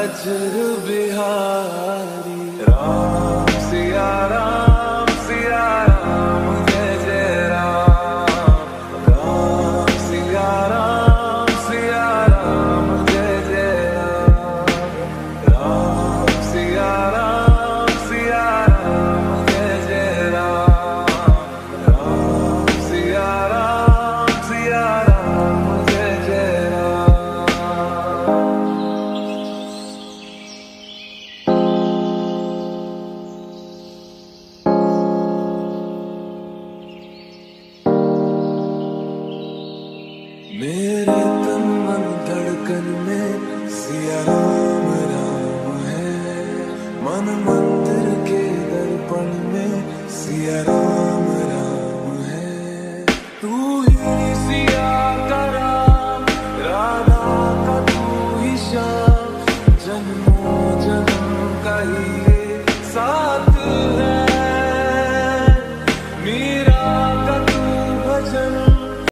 अजर बिहारी राम सिया राम जय जय राम राम सिया राम जय जय राम राम सिया राम जय जय राम राम सिया राम जय जय राम। मेरे तन मन धड़कन में सिया राम राम है, मन मंदिर के दर्पण में सिया राम राम है। तू